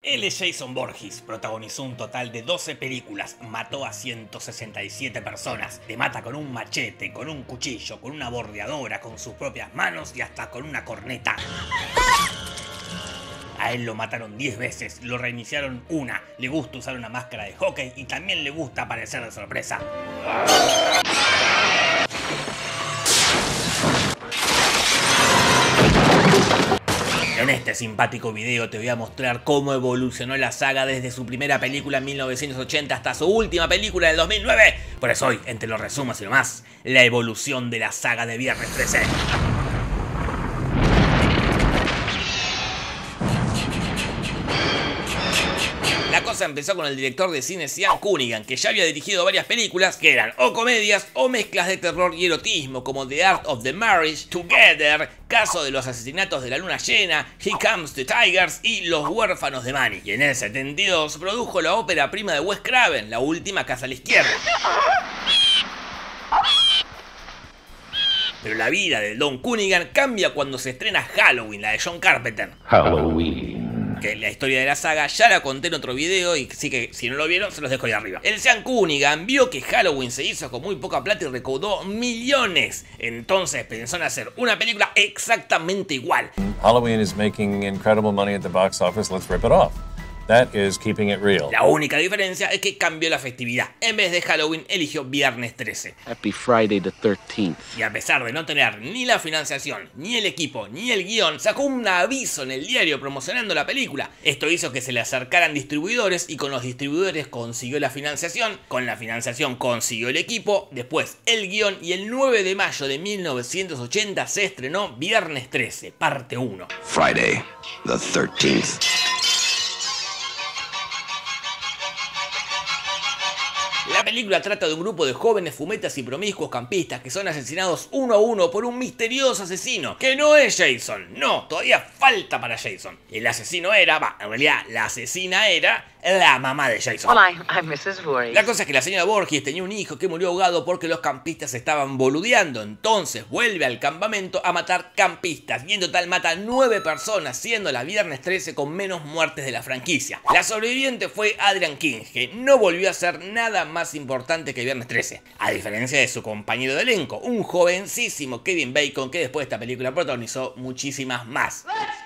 Él es Jason Voorhees, protagonizó un total de 12 películas, mató a 167 personas, te mata con un machete, con un cuchillo, con una bordeadora, con sus propias manos y hasta con una corneta. A él lo mataron 10 veces, lo reiniciaron una, le gusta usar una máscara de hockey y también le gusta aparecer de sorpresa. En este simpático video te voy a mostrar cómo evolucionó la saga desde su primera película en 1980 hasta su última película del 2009. Por eso hoy, entre los resumos y lo más, la evolución de la saga de Viernes 13. La cosa empezó con el director de cine Sean Cunningham, que ya había dirigido varias películas que eran o comedias o mezclas de terror y erotismo, como The Art of the Marriage, Together, Caso de los asesinatos de la luna llena, Here Comes the Tigers y Los huérfanos de Manny. Y en el 72 produjo la ópera prima de Wes Craven, La última casa a la izquierda. Pero la vida de Don Cunningham cambia cuando se estrena Halloween, la de John Carpenter. Halloween. Que la historia de la saga ya la conté en otro video y así que si no lo vieron se los dejo ahí arriba. El Sean Cunningham vio que Halloween se hizo con muy poca plata y recaudó millones. Entonces pensó en hacer una película exactamente igual. Halloween is making incredible money at the box office. Let's rip it off. That is keeping it real. La única diferencia es que cambió la festividad. En vez de Halloween eligió Viernes 13. Happy Friday the 13th. Y a pesar de no tener ni la financiación, ni el equipo, ni el guión, sacó un aviso en el diario promocionando la película. Esto hizo que se le acercaran distribuidores y con los distribuidores consiguió la financiación. Con la financiación consiguió el equipo, después el guión y el 9 de mayo de 1980 se estrenó Viernes 13, parte 1. Friday the 13th. La película trata de un grupo de jóvenes fumetas y promiscuos campistas que son asesinados uno a uno por un misterioso asesino, que no es Jason, no, todavía falta para Jason. El asesino era, en realidad la asesina era la mamá de Jason. Well, I'm Mrs. Voorhees. La cosa es que la señora Voorhees tenía un hijo que murió ahogado porque los campistas estaban boludeando, entonces vuelve al campamento a matar campistas y en total mata 9 personas, siendo la Viernes 13 con menos muertes de la franquicia. La sobreviviente fue Adrienne King, que no volvió a hacer nada más importante que Viernes 13, a diferencia de su compañero de elenco, un jovencísimo Kevin Bacon que después de esta película protagonizó muchísimas más.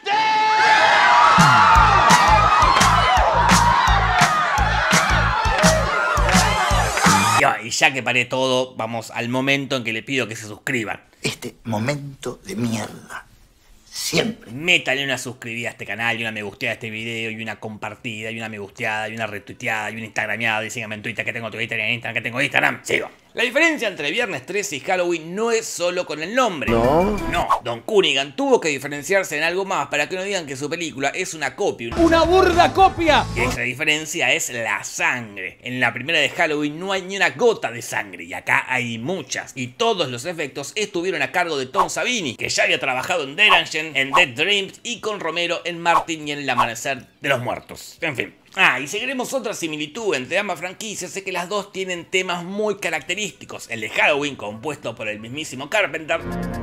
Y ya que paré todo, vamos al momento en que le pido que se suscriban. Este momento de mierda. Siempre. Métale una suscribida a este canal y una me gusteada a este video y una compartida y una me gusteada y una retuiteada y una instagrameada y síganme en Twitter que tengo Twitter y en Instagram que tengo Instagram. Sigo. La diferencia entre Viernes 13 y Halloween no es solo con el nombre. No, Don Cunningham tuvo que diferenciarse en algo más para que no digan que su película es una copia. ¡Una burda copia! Y esa diferencia es la sangre. En la primera de Halloween no hay ni una gota de sangre y acá hay muchas. Y todos los efectos estuvieron a cargo de Tom Savini, que ya había trabajado en Derangent, en Dead Dreams y con Romero en Martin y en El amanecer de los muertos. En fin. Y seguiremos otra similitud entre ambas franquicias, es que las dos tienen temas muy característicos. El de Halloween, compuesto por el mismísimo Carpenter,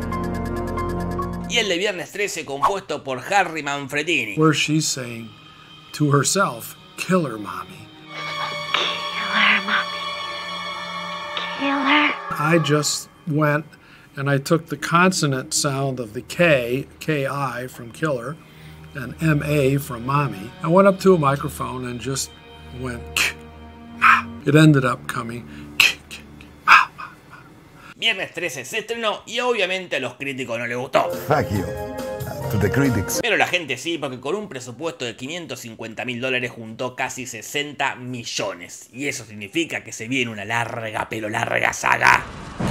y el de Viernes 13, compuesto por Harry Manfredini. Where she's saying to herself, kill her, mommy. Kill her, mommy. Kill her. I just went and I took the consonant sound of the K, K-I from killer, and M-A from mommy. I went up to a microphone and just went, it ended up coming, Viernes 13 se estrenó y obviamente a los críticos no les gustó. Fuck you. To the critics. Pero la gente sí, porque con un presupuesto de $550.000 juntó casi 60 millones. Y eso significa que se viene una larga, pero larga saga.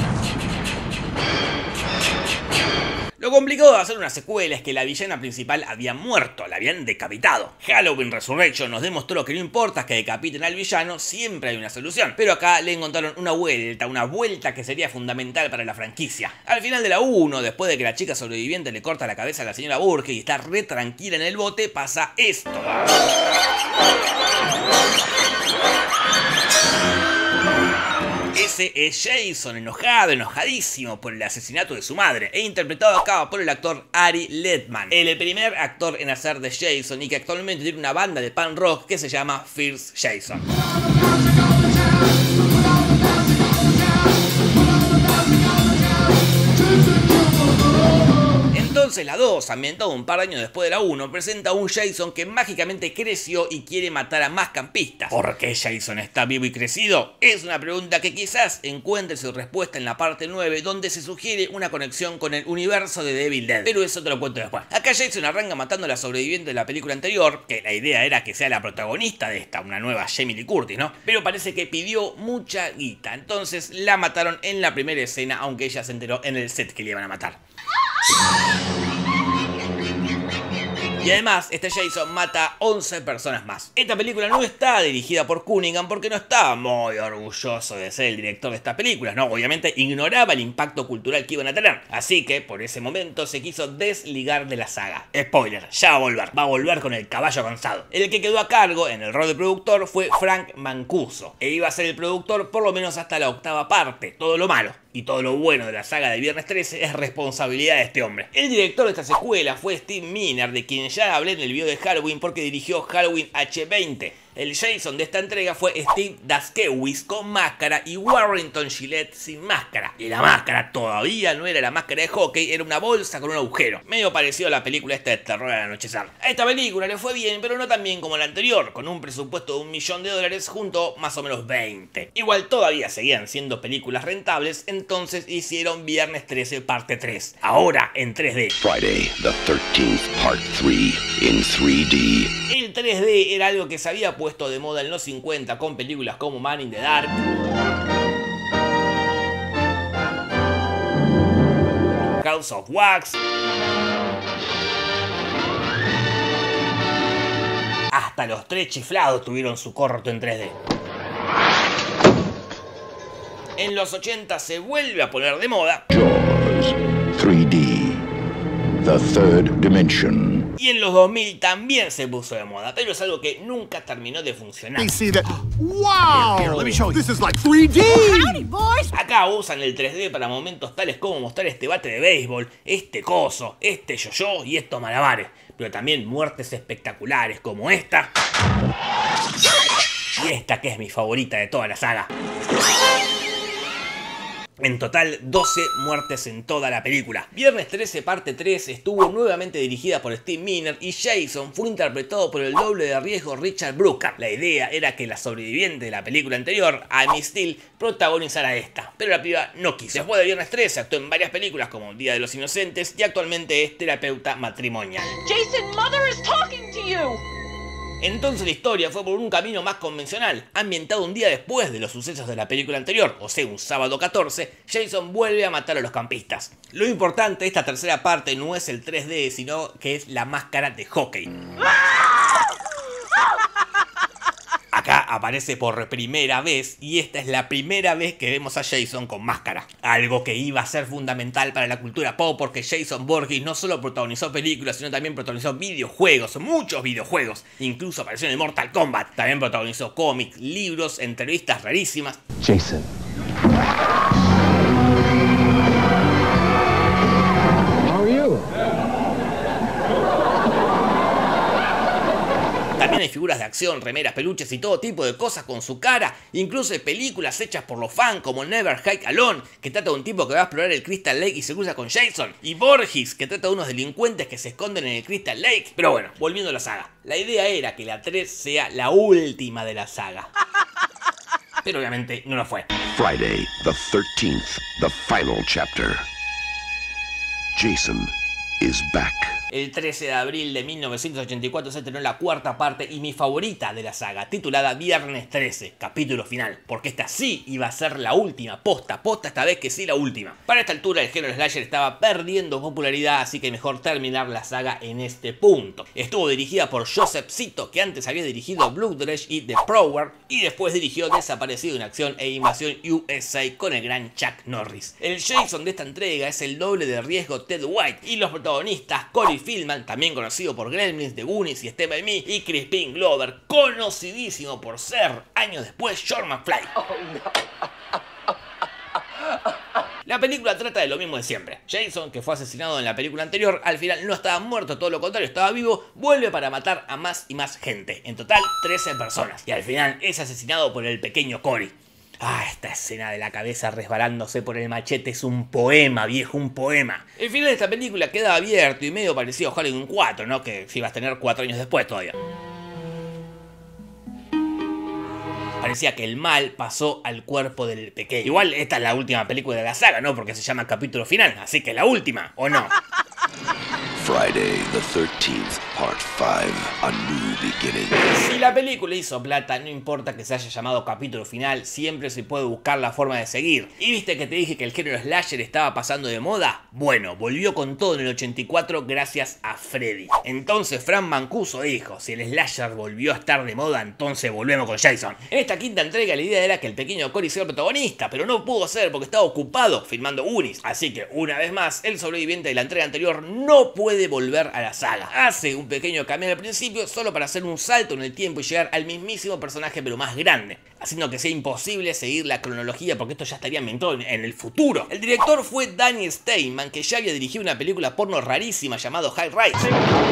Lo complicado de hacer una secuela es que la villana principal había muerto, la habían decapitado. Halloween Resurrection nos demostró que no importa que decapiten al villano, siempre hay una solución. Pero acá le encontraron una vuelta que sería fundamental para la franquicia. Al final de la 1, después de que la chica sobreviviente le corta la cabeza a la señora Voorhees y está re tranquila en el bote, pasa esto. Ese parte es Jason, enojadísimo por el asesinato de su madre, e interpretado acá por el actor Ari Lehman, el primer actor en hacer de Jason y que actualmente tiene una banda de punk rock que se llama Fierce Jason. Entonces la 2, ambientada un par de años después de la 1, presenta a un Jason que mágicamente creció y quiere matar a más campistas. ¿Por qué Jason está vivo y crecido? Es una pregunta que quizás encuentre su respuesta en la parte 9, donde se sugiere una conexión con el universo de The Evil Dead, pero eso te lo cuento después. Acá Jason arranca matando a la sobreviviente de la película anterior, que la idea era que sea la protagonista de esta, una nueva Jamie Lee Curtis, ¿no? Pero parece que pidió mucha guita, entonces la mataron en la primera escena, aunque ella se enteró en el set que le iban a matar. Y además, este Jason mata a 11 personas más. Esta película no está dirigida por Cunningham porque no estaba muy orgulloso de ser el director de estas películas, ¿no? Obviamente ignoraba el impacto cultural que iban a tener. Así que, por ese momento, se quiso desligar de la saga. Spoiler, ya va a volver con el caballo cansado. El que quedó a cargo en el rol de productor fue Frank Mancuso, e iba a ser el productor por lo menos hasta la 8ª parte. Todo lo malo y todo lo bueno de la saga de Viernes 13 es responsabilidad de este hombre. El director de esta secuela fue Steve Miner, de quien ya hablé en el video de Halloween porque dirigió Halloween H20. El Jason de esta entrega fue Steve Daszkiewicz con máscara y Warrington Gillette sin máscara. Y la máscara todavía no era la máscara de hockey, era una bolsa con un agujero. Medio parecido a la película esta de Terror al Anochecer. A esta película le fue bien, pero no tan bien como la anterior, con un presupuesto de $1 millón junto más o menos 20. Igual todavía seguían siendo películas rentables, entonces hicieron Viernes 13 parte 3. Ahora en 3D. Friday the 13th, part 3 in 3D. El 3D era algo que se había puesto de moda en los 50 con películas como Man in the Dark, House of Wax, hasta los Tres Chiflados tuvieron su corto en 3D. En los 80 se vuelve a poner de moda Jaws 3D, the third dimension. Y en los 2000 también se puso de moda, pero es algo que nunca terminó de funcionar. Wow! Let me show you. This is like 3D! Howdy, boys! Acá usan el 3D para momentos tales como mostrar este bate de béisbol, este coso, este yo-yo y estos malabares. Pero también muertes espectaculares como esta. Y esta que es mi favorita de toda la saga. En total, 12 muertes en toda la película. Viernes 13 parte 3 estuvo nuevamente dirigida por Steve Miner y Jason fue interpretado por el doble de riesgo Richard Brooker. La idea era que la sobreviviente de la película anterior, Amy Steele, protagonizara esta, pero la piba no quiso. Después de Viernes 13 actuó en varias películas como Día de los Inocentes y actualmente es terapeuta matrimonial. Jason, mother is talking to you! Entonces la historia fue por un camino más convencional, ambientado un día después de los sucesos de la película anterior, o sea, un sábado 14, Jason vuelve a matar a los campistas. Lo importante de esta tercera parte no es el 3D, sino que es la máscara de hockey. Acá aparece por primera vez y esta es la primera vez que vemos a Jason con máscara. Algo que iba a ser fundamental para la cultura pop porque Jason Voorhees no solo protagonizó películas, sino también protagonizó videojuegos, muchos videojuegos. Incluso apareció en el Mortal Kombat. También protagonizó cómics, libros, entrevistas rarísimas. Jason. How are you? También hay figuras de acción, remeras, peluches y todo tipo de cosas con su cara. Incluso hay películas hechas por los fans como Never Hike Alone, que trata de un tipo que va a explorar el Crystal Lake y se cruza con Jason. Y Voorhees, que trata de unos delincuentes que se esconden en el Crystal Lake. Pero bueno, volviendo a la saga. La idea era que la 3 sea la última de la saga. Pero obviamente no lo fue. Friday the 13th, the final chapter. Jason is back. El 13 de abril de 1984 se estrenó la cuarta parte y mi favorita de la saga, titulada Viernes 13, capítulo final, porque esta sí iba a ser la última, posta esta vez que sí la última. Para esta altura el género slasher estaba perdiendo popularidad, así que mejor terminar la saga en este punto. Estuvo dirigida por Joseph Zito, que antes había dirigido Blood Rage y The Prowler, y después dirigió Desaparecido en Acción e Invasión USA con el gran Chuck Norris. El Jason de esta entrega es el doble de riesgo Ted White, y los protagonistas Corey Feldman, también conocido por Gremlins, The Goonies y Stand By Me, y Crispin Glover, conocidísimo por ser, años después, Short McFly. La película trata de lo mismo de siempre. Jason, que fue asesinado en la película anterior, al final no estaba muerto, todo lo contrario, estaba vivo, vuelve para matar a más y más gente. En total, 13 personas. Y al final es asesinado por el pequeño Cory. Esta escena de la cabeza resbalándose por el machete es un poema, viejo, un poema. El final de esta película queda abierto y medio parecido a Halloween 4, ¿no? Que si ibas a tener 4 años después todavía. Parecía que el mal pasó al cuerpo del pequeño. Igual esta es la última película de la saga, ¿no? Porque se llama capítulo final, así que la última, ¿o no? Friday the 13th, Part 5, A New Beginning. Si la película hizo plata, no importa que se haya llamado capítulo final, siempre se puede buscar la forma de seguir. ¿Y viste que te dije que el género slasher estaba pasando de moda? Bueno, volvió con todo en el 84 gracias a Freddy. Entonces Frank Mancuso dijo, si el slasher volvió a estar de moda, entonces volvemos con Jason. En esta quinta entrega la idea era que el pequeño Cory sea el protagonista, pero no pudo ser porque estaba ocupado filmando Goonies. Así que una vez más, el sobreviviente de la entrega anterior no puede volver a la saga. Hace un pequeño cambio al principio solo para hacer un salto en el tiempo y llegar al mismísimo personaje pero más grande, haciendo que sea imposible seguir la cronología porque esto ya estaría ambientado en el futuro. El director fue Danny Steinman, que ya había dirigido una película porno rarísima llamado High Rise.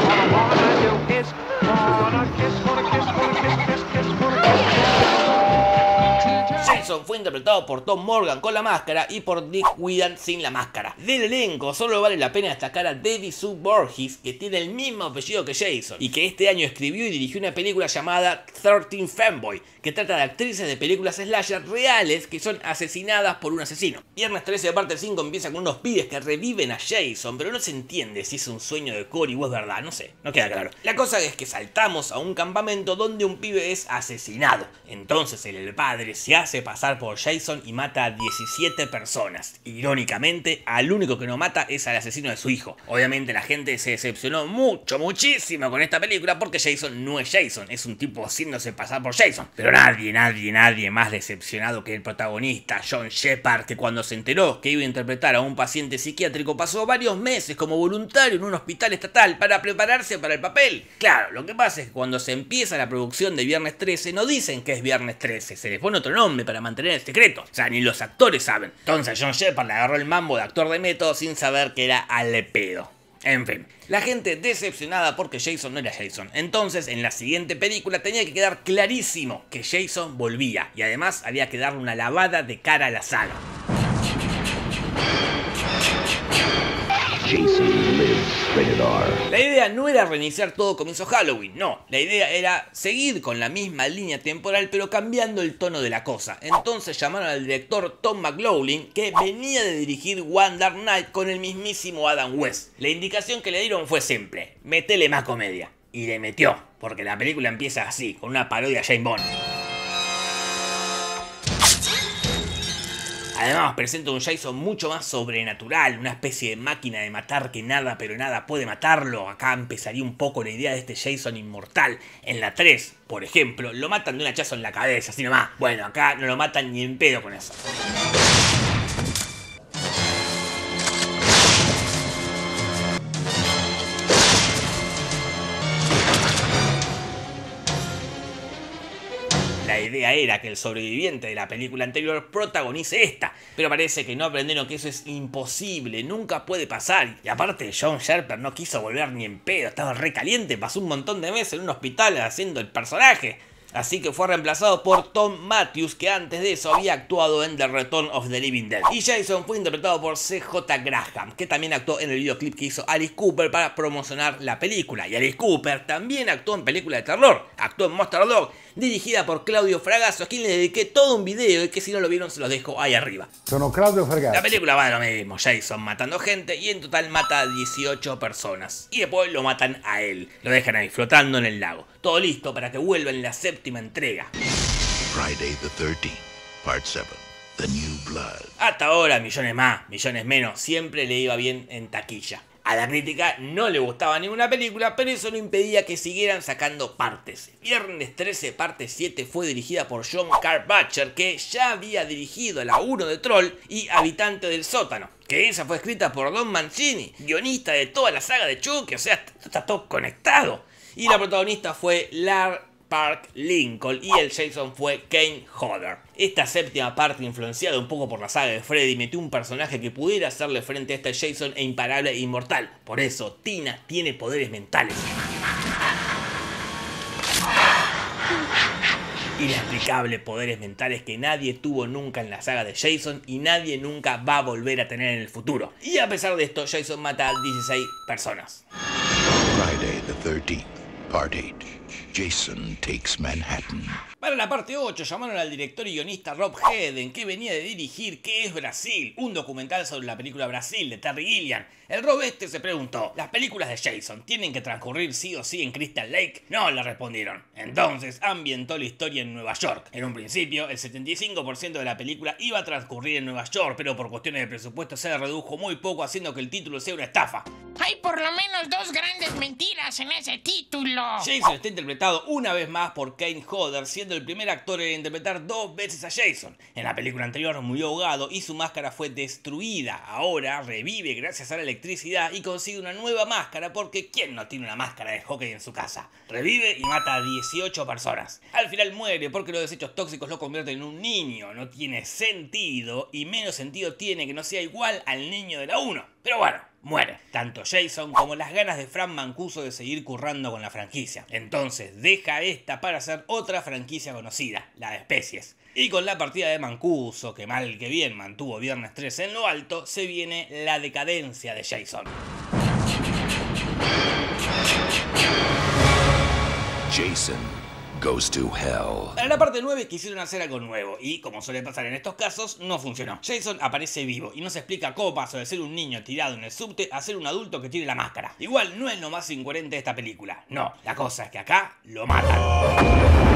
Jason fue interpretado por Tom Morgan con la máscara y por Dick Whelan sin la máscara. Del elenco solo vale la pena destacar a Debbie Sue Voorhees, que tiene el mismo apellido que Jason y que este año escribió y dirigió una película llamada 13 Fanboy, que trata de actrices de películas slasher reales que son asesinadas por un asesino. Viernes 13 de parte 5 empieza con unos pibes que reviven a Jason, pero no se entiende si es un sueño de Cory o es verdad, no sé, no queda claro. La cosa es que saltamos a un campamento donde un pibe es asesinado. Entonces el padre se hace pasar por Jason y mata a 17 personas. Irónicamente, al único que no mata es al asesino de su hijo. Obviamente la gente se decepcionó muchísimo con esta película porque Jason no es Jason, es un tipo haciéndose pasar por Jason. Pero nadie más decepcionado que el protagonista, John Shepard, que cuando se enteró que iba a interpretar a un paciente psiquiátrico pasó varios meses como voluntario en un hospital estatal para prepararse para el papel. Claro, lo que pasa es que cuando se empieza la producción de Viernes 13 no dicen que es Viernes 13, se le pone otro nombre para mantener el secreto. O sea, ni los actores saben. Entonces John Shepard le agarró el mambo de actor de método sin saber que era al pedo. En fin, la gente decepcionada porque Jason no era Jason. Entonces, en la siguiente película tenía que quedar clarísimo que Jason volvía. Y además había que darle una lavada de cara a la saga. Jason Lives, rated R. La idea no era reiniciar todo comienzo Halloween, no. La idea era seguir con la misma línea temporal pero cambiando el tono de la cosa. Entonces llamaron al director Tom McLaughlin, que venía de dirigir One Dark Night con el mismísimo Adam West. La indicación que le dieron fue simple: metele más comedia. Y le metió, porque la película empieza así, con una parodia a James Bond. Además presenta un Jason mucho más sobrenatural, una especie de máquina de matar que nada pero nada puede matarlo. Acá empezaría un poco la idea de este Jason inmortal. En la 3, por ejemplo, lo matan de un hachazo en la cabeza, así nomás. Bueno, acá no lo matan ni en pedo con eso. La idea era que el sobreviviente de la película anterior protagonice esta, pero parece que no aprendieron que eso es imposible, nunca puede pasar. Y aparte John Shepard no quiso volver ni en pedo, estaba re caliente, pasó un montón de meses en un hospital haciendo el personaje. Así que fue reemplazado por Tom Matthews, que antes de eso había actuado en The Return of the Living Dead. Y Jason fue interpretado por C.J. Graham, que también actuó en el videoclip que hizo Alice Cooper para promocionar la película. Y Alice Cooper también actuó en películas de terror, actuó en Monster Dog, dirigida por Claudio Fragasso, a quien le dediqué todo un video y que si no lo vieron se los dejo ahí arriba. Sono Claudio Fragasso. La película va de lo mismo, Jason matando gente y en total mata a 18 personas. Y después lo matan a él, lo dejan ahí flotando en el lago. Todo listo para que vuelva en la séptima entrega. Friday the 13th, Part 7, The New Blood. Hasta ahora, millones más, millones menos, siempre le iba bien en taquilla. A la crítica no le gustaba ninguna película, pero eso no impedía que siguieran sacando partes. Viernes 13 parte 7 fue dirigida por John Carpenter, que ya había dirigido la 1 de Troll y Habitante del Sótano. Que esa fue escrita por Don Mancini, guionista de toda la saga de Chucky, o sea, está todo conectado. Y la protagonista fue Lar Park Lincoln y el Jason fue Kane Hodder. Esta séptima parte, influenciada un poco por la saga de Freddy, metió un personaje que pudiera hacerle frente a este Jason e imparable e inmortal. Por eso, Tina tiene poderes mentales. Inexplicables poderes mentales que nadie tuvo nunca en la saga de Jason y nadie nunca va a volver a tener en el futuro. Y a pesar de esto, Jason mata a 16 personas. Friday the 13th, Part 8. Jason Takes Manhattan. Para la parte 8 llamaron al director y guionista Rob Hedden, que venía de dirigir ¿Qué es Brasil?, un documental sobre la película Brasil de Terry Gilliam. El Rob se preguntó, ¿las películas de Jason tienen que transcurrir sí o sí en Crystal Lake? No, le respondieron. Entonces ambientó la historia en Nueva York. En un principio, el 75% de la película iba a transcurrir en Nueva York, pero por cuestiones de presupuesto se redujo muy poco, haciendo que el título sea una estafa. Hay por lo menos 2 grandes mentiras en ese título. Jason está interpretado una vez más por Kane Hodder, siendo el primer actor en interpretar 2 veces a Jason. En la película anterior murió ahogado y su máscara fue destruida. Ahora revive gracias a la electricidad y consigue una nueva máscara, porque ¿quién no tiene una máscara de hockey en su casa? Revive y mata a 18 personas. Al final muere porque los desechos tóxicos lo convierten en un niño. No tiene sentido, y menos sentido tiene que no sea igual al niño de la 1. Pero bueno, muere. Tanto Jason como las ganas de Frank Mancuso de seguir currando con la franquicia. Entonces deja esta para hacer otra franquicia conocida, la de Especies. Y con la partida de Mancuso, que mal que bien mantuvo Viernes 13 en lo alto, se viene la decadencia de Jason. Jason Goes to Hell. Para la parte 9 quisieron hacer algo nuevo y, como suele pasar en estos casos, no funcionó. Jason aparece vivo y no se explica cómo pasó de ser un niño tirado en el subte a ser un adulto que tiene la máscara. Igual no es lo más incoherente de esta película. No, la cosa es que acá lo matan.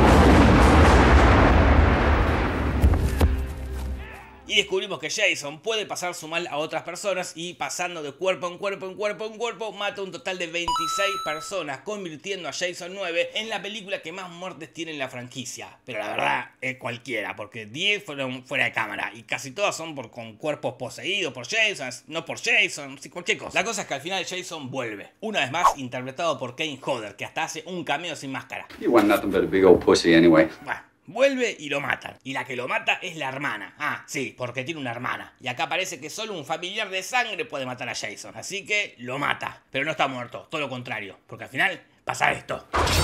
Y descubrimos que Jason puede pasar su mal a otras personas y, pasando de cuerpo en cuerpo, mata un total de 26 personas, convirtiendo a Jason 9 en la película que más muertes tiene en la franquicia. Pero la verdad es cualquiera, porque 10 fueron fuera de cámara y casi todas son con cuerpos poseídos por Jason, no por Jason, sí, cualquier cosa. La cosa es que al final Jason vuelve, una vez más interpretado por Kane Hodder, que hasta hace un cameo sin máscara. You want nothing but a big old pussy anyway. Bueno. Vuelve y lo matan. Y la que lo mata es la hermana. Ah, sí, porque tiene una hermana. Y acá parece que solo un familiar de sangre puede matar a Jason. Así que lo mata. Pero no está muerto, todo lo contrario. Porque al final pasa esto.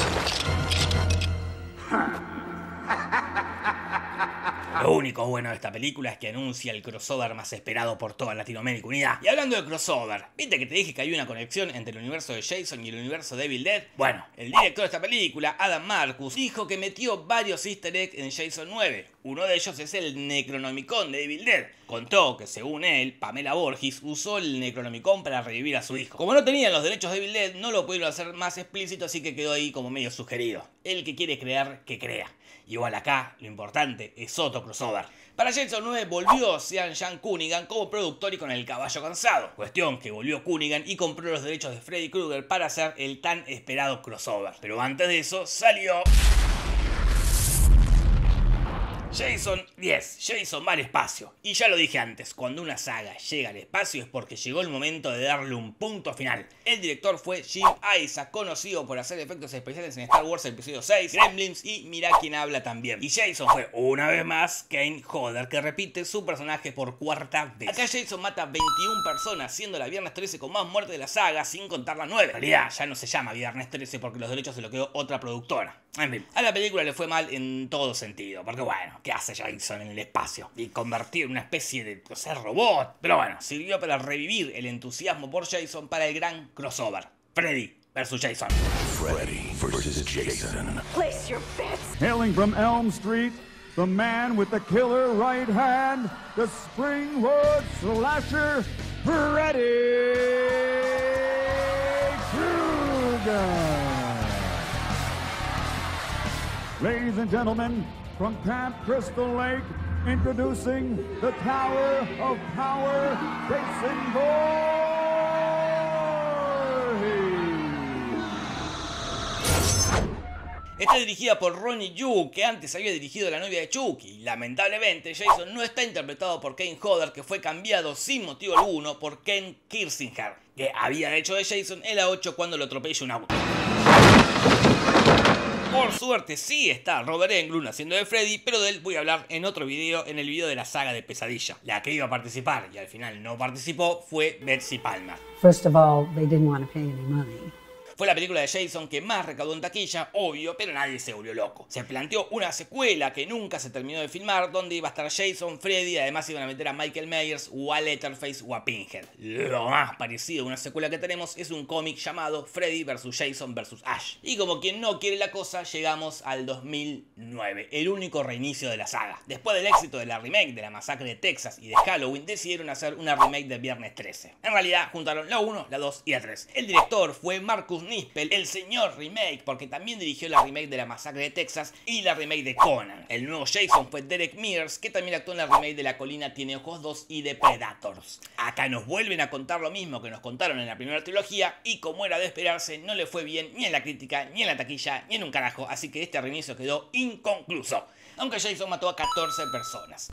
Lo único bueno de esta película es que anuncia el crossover más esperado por toda Latinoamérica Unida. Y hablando de crossover, ¿viste que te dije que hay una conexión entre el universo de Jason y el universo de Evil Dead? Bueno, el director de esta película, Adam Marcus, dijo que metió varios easter eggs en Jason 9. Uno de ellos es el Necronomicon de Evil Dead. Contó que, según él, Pamela Voorhees usó el Necronomicon para revivir a su hijo. Como no tenían los derechos de Evil Dead, no lo pudieron hacer más explícito, así que quedó ahí como medio sugerido. El que quiere creer, que crea. Igual acá, lo importante es otro crossover. Para Jason 9 volvió Sean Cunningham como productor y con el caballo cansado. Cuestión que volvió Cunningham y compró los derechos de Freddy Krueger para hacer el tan esperado crossover. Pero antes de eso salió Jason 10, Jason va al espacio. Y ya lo dije antes, cuando una saga llega al espacio es porque llegó el momento de darle un punto final. El director fue Jim Isaac, conocido por hacer efectos especiales en Star Wars Episodio 6, Gremlins y Mirá quién habla también. Y Jason fue, una vez más, Kane Hodder, que repite su personaje por 4ª vez. Acá Jason mata 21 personas, siendo la Viernes 13 con más muertes de la saga, sin contar la 9. En realidad ya no se llama Viernes 13 porque los derechos se lo quedó otra productora. En fin, a la película le fue mal en todo sentido, porque bueno, ¿qué hace Jason en el espacio? Y convertir en una especie de, no sé, robot. Pero bueno, sirvió para revivir el entusiasmo por Jason para el gran crossover. Freddy vs. Jason. Freddy vs. Jason. Place your bets. Hailing from Elm Street, the man with the killer right hand, the Springwood slasher, Freddy Krueger. Ladies and gentlemen, from Camp Crystal Lake, introducing the Tower of Power, Jason Voorhees. Está dirigida por Ronnie Yu, que antes había dirigido La novia de Chucky. Lamentablemente, Jason no está interpretado por Kane Hodder, que fue cambiado sin motivo alguno por Ken Kirsinger, que había hecho de Jason en la 8 cuando lo atropella un auto. Por suerte sí está Robert Englund haciendo de Freddy, pero de él voy a hablar en otro video, en el video de la saga de Pesadilla. La que iba a participar y al final no participó fue Betsy Palmer. First of all, they didn't want to pay any money. Fue la película de Jason que más recaudó en taquilla, obvio, pero nadie se volvió loco. Se planteó una secuela que nunca se terminó de filmar, donde iba a estar Jason, Freddy, y además iban a meter a Michael Myers o a Leatherface o a Pinhead. Lo más parecido a una secuela que tenemos es un cómic llamado Freddy vs. Jason vs. Ash. Y como quien no quiere la cosa, llegamos al 2009, el único reinicio de la saga. Después del éxito de la remake de la Masacre de Texas y de Halloween, decidieron hacer una remake de Viernes 13. En realidad, juntaron la 1, la 2 y la 3. El director fue Marcus Nispel, el señor remake, porque también dirigió la remake de la Masacre de Texas y la remake de Conan. El nuevo Jason fue Derek Mears, que también actuó en la remake de La Colina Tiene Ojos 2 y de Predators. Acá nos vuelven a contar lo mismo que nos contaron en la primera trilogía, y como era de esperarse, no le fue bien ni en la crítica, ni en la taquilla, ni en un carajo, así que este reinicio quedó inconcluso, aunque Jason mató a 14 personas.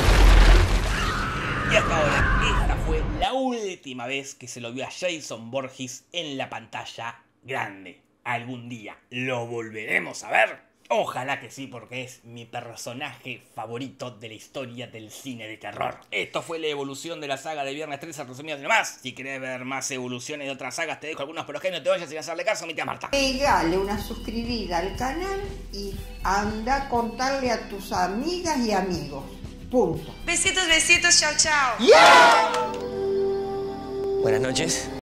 Y hasta ahora, esta fue la última vez que se lo vio a Jason Voorhees en la pantalla grande. ¿Algún día lo volveremos a ver? Ojalá que sí, porque es mi personaje favorito de la historia del cine de terror. Esto fue la evolución de la saga de Viernes 13 resumidas de más. Si querés ver más evoluciones de otras sagas, te dejo algunos por los que no te vayas sin hacerle caso a mi tía Marta. Pegale una suscribida al canal y anda a contarle a tus amigas y amigos. Punto. Besitos, besitos, chao, chao. Yeah. Buenas noches.